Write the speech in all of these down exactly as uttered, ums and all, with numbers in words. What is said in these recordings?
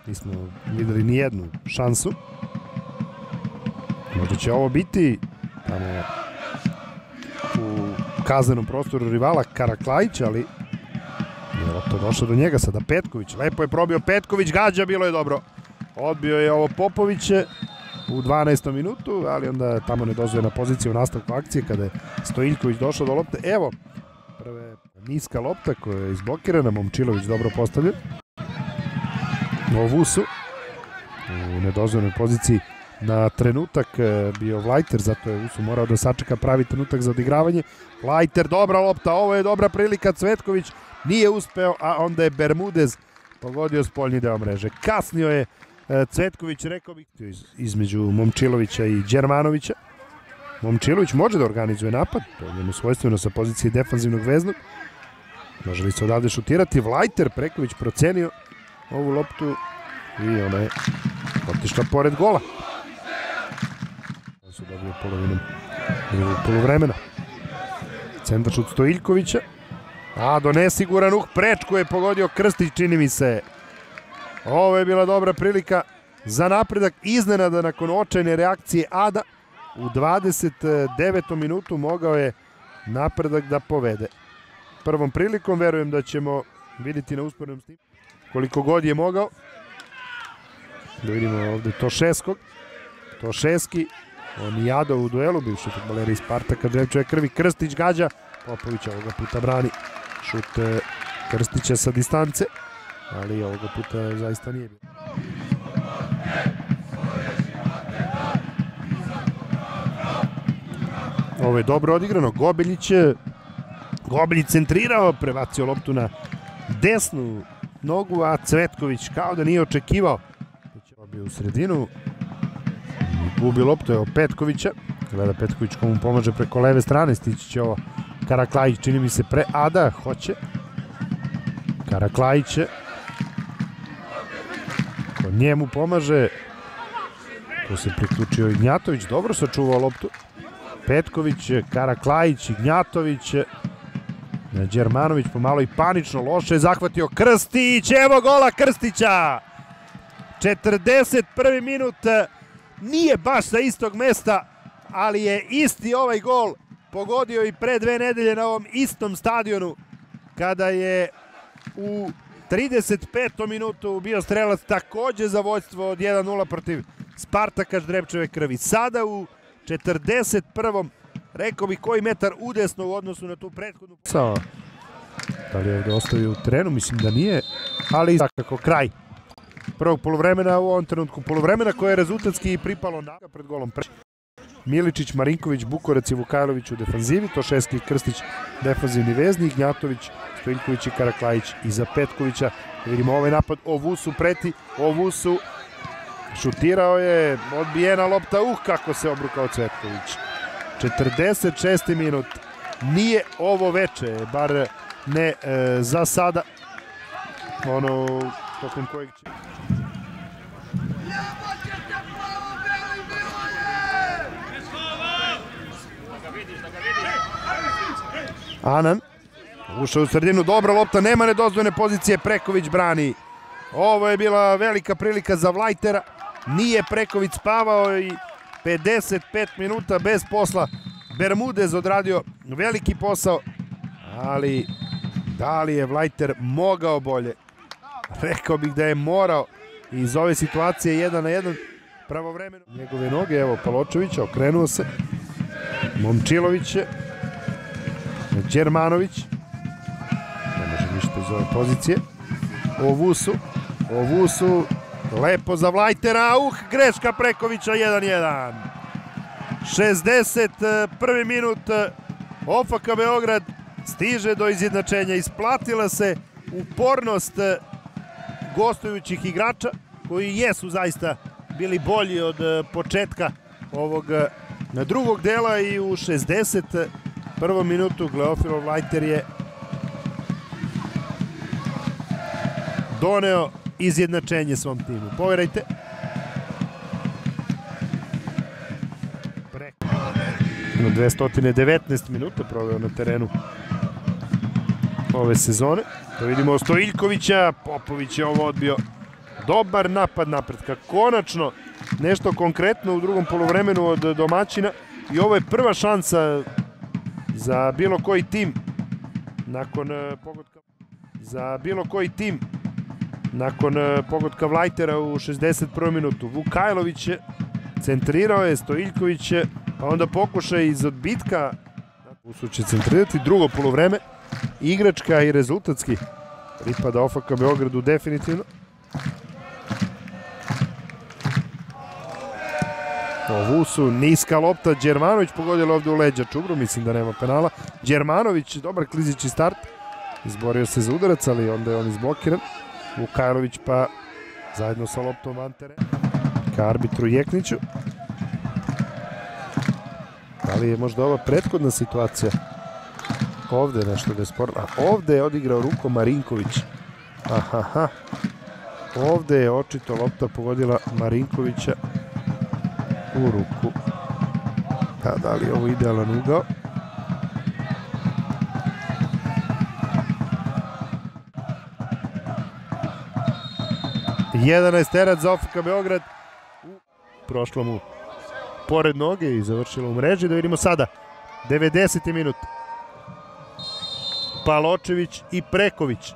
Nismo videli ni jednu šansu. Možda će ovo biti tamo u kaznenom prostoru rivala Karaklajića, ali je lopta došla do njega. Sada Petković, lepo je probio Petković, gađa, bilo je dobro. Odbio je ovo Popović u dvanaestom minutu, ali onda tamo nedozvoljena pozicija u nastavku akcije kada je Stojiljković došao do lopte. Evo, prve niska lopta koja je izblokirana, Momčilović dobro postavljen. Ovusu u nedozvoljnoj poziciji na trenutak bio Vlajter, zato je Vusu morao da sačeka pravi trenutak za odigravanje. Vlajter, dobra lopta, ovo je dobra prilika, Cvetković nije uspeo, a onda je Bermudez pogodio spoljni deo mreže. Kasnio je Cvetković, rekao bih, između Momčilovića i Đermanovića. Momčilović može da organizuje napad, to je njemu svojstveno sa pozicije defanzivnog veznog. Može li se odavde šutirati? Vlajter, Preković procenio ovu loptu i ona je otišla pored gola. On su dobio polovinom polovremena. Centar šut Stojiljkovića. A do nesiguran uh, prečku je pogodio Krstić, čini mi se. Ovo je bila dobra prilika za napredak. Iznenada nakon očajne reakcije Ada u dvadeset devetom minutu mogao je napredak da povede. Prvom prilikom verujem da ćemo vidjeti na usporednom snimu koliko god je mogao. Da vidimo ovde Tošeskog. Tošeski, on i Ado u duelu, bivši fudbaleri iz Spartaka, Dževčeve krvi. Krstić gađa, Popović ovoga puta brani šut Krstića sa distance, ali ovoga puta zaista nije bilo. Ovo je dobro odigrano, Gobeljić je Gobeljić centrirao, prebacio loptu na desnu nogu, a Cvetković kao da nije očekivao. Obio u sredinu, gubi loptu, evo Petkovića, gleda Petković ko mu pomaže preko leve strane, stići će ovo Karaklajić, čini mi se pre Ada, hoće. Karaklajić je, ko njemu pomaže, tu se priključio Ignjatović, dobro sačuvao loptu. Petković, Karaklajić, Ignjatović, Đermanović pomalo i panično, loše je zahvatio Krstić, evo gola Krstića! četrdeset prvi minut, nije baš sa istog mesta, ali je isti ovaj gol pogodio i pre dve nedelje na ovom istom stadionu, kada je u trideset petom minutu bio strelac takođe za vođstvo od jedan nula protiv Spartaka Ždrebčeve krvi. Sada u četrdeset prvom rekao bih koji metar udesno u odnosu na tu prethodnu. Da li je ovde ostavio u terenu? Mislim da nije, ali svakako kraj prvog polovremena u ovom trenutku. Polovremena koje je rezultatski pripalo na pred golom. Miličić, Marinković, Bukorac i Vukajlović u defanzivi, Tošeski i Krstić defanzivni vezni, Ignjatović, Stojiljković i Karaklajić iza Petkovića. Vidimo ovaj napad, Ovusu preti, Ovusu šutirao je, odbijena lopta, uh kako se obrukao Cvetković. četrdeset šesti minut, nije ovo veče, bar ne e, za sada, ono tokom kojeg će... Anan, ušao u sredinu, dobra lopta, nema nedozvoljene pozicije, Preković brani. Ovo je bila velika prilika za Vlajtera, nije Preković spavao i pedeset pet minuta bez posla. Bermudez odradio veliki posao, ali da li je Vlajter mogao bolje? Rekao bih da je morao iz ove situacije jedan na jedan pravovremeno. Njegove noge, evo Paločevića, okrenuo se. Momčilović je. Đermanović. Ne može ništa iz ove pozicije. Ovusu. Ovusu. Lepo za Vlajtera. Uh, greška Prekovića, jedan jedan. šezdeset prvi minut. O F K Beograd stiže do izjednačenja. Isplatila se upornost gostujućih igrača koji jesu zaista bili bolji od početka ovog drugog dela i u šezdeset prvom minutu Gleofilo Vlajter je doneo izjednačenje svom timu. Poverajte. dvesta devetnaest minuta proveo na terenu ove sezone. Da vidimo Stojiljkovića, Popović je ovo odbio Dobar napad napretka. Konačno nešto konkretno u drugom poluvremenu od domaćina. I ovo je prva šansa za bilo koji tim nakon pogotka za bilo koji tim nakon pogotka Vlajtera u šezdeset prvoj minutu. Vukajlović je centrirao je, Stojiljković je, pa onda pokušaj iz odbitka. Usu će centrirati drugo poluvreme. Igračka i rezultatski pripada O F K Beogradu definitivno. Ovu su niska lopta, Đermanović pogodila ovde u leđa Čubru, mislim da nema penala. Đermanović, dobar klizići start, izborio se za udarac, ali onda je on izblokiran. Vukajlović pa zajedno sa loptom van terena ka arbitru Jekniću. Da li je možda ova prethodna situacija? Ovde je nešto da je sporno. A ovde je odigrao rukom Marinković. Aha, ovde je očito lopta pogodila Marinkovića u ruku. Da, da li je ovo idealan ugao? jedanaesterac za O F K Beograd. Prošlo mu pored noge i završilo u mreži. Da vidimo sada. devedeseti minut. Paločević i Preković.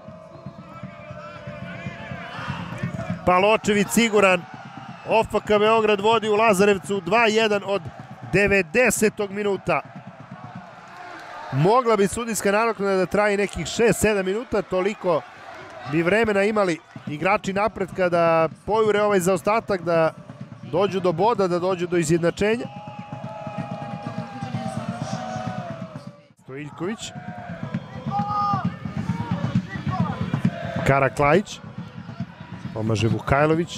Paločević siguran. O F K Beograd vodi u Lazarevcu dva jedan od devedesetog minuta. Mogla bi sudijska nadoknada da traje nekih šest sedam minuta, toliko bi vremena imali igrači napretka da pojure ovaj zaostatak, da dođu do boda, da dođu do izjednačenja. Stojiljković. Karaklajić. Pomaže Vukajlović.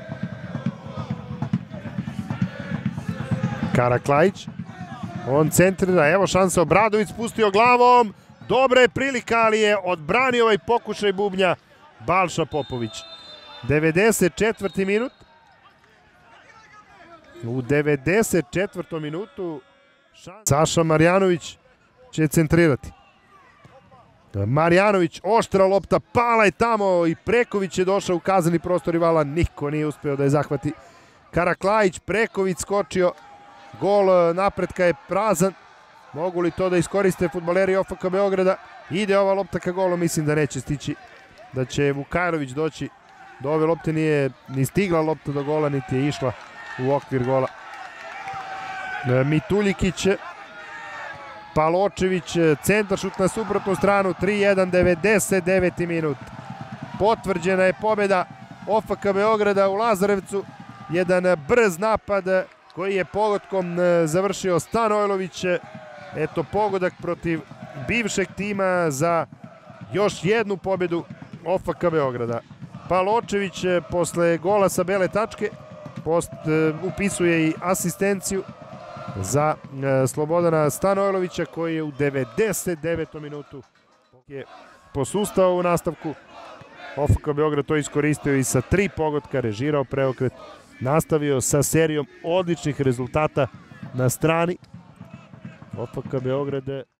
Karaklajić. On centrira, evo šansa, Obradović spustio glavom. Dobra je prilika, ali je odbranio ovaj pokušaj bubnja Balša Popović. devedeset četvrti minut. U devedeset četvrtom minutu Saša Marjanović će centrirati. Marjanović, oštra lopta, pala je tamo i Preković je došao u kazneni prostor rivala, niko nije uspeo da je zahvati. Karaklajić, Preković skočio, gol napretka je prazan. Mogu li to da iskoriste fudbaleri O F K Beograda? Ide ova lopta ka golu, mislim da neće stići. Da će Vukajlović doći do ove lopte, nije ni stigla lopta do gola, niti je išla u okvir gola. Mituljikić, Paločević, centar šut na suprotnu stranu, tri jedan, devedeset deveti minut. Potvrđena je pobjeda O F K Beograda u Lazarevcu. Jedan brz napad koji je pogodkom završio Stanojlović. Eto pogodak protiv bivšeg tima za još jednu pobjedu O F K Beograda. Paločević posle gola sa bele tačke post, upisuje i asistenciju za Slobodana Stanojlovića koji je u devedeset devetom minutu je posustao u nastavku. O F K Beograd to iskoristio i sa tri pogotka, režirao preokret, nastavio sa serijom odličnih rezultata na strani. O F K Beograd